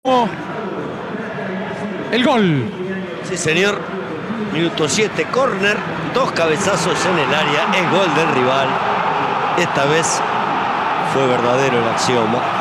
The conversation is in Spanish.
El gol. Sí, señor. Minuto 7, córner, 2 cabezazos en el área, es gol del rival. Esta vez fue verdadero el axioma.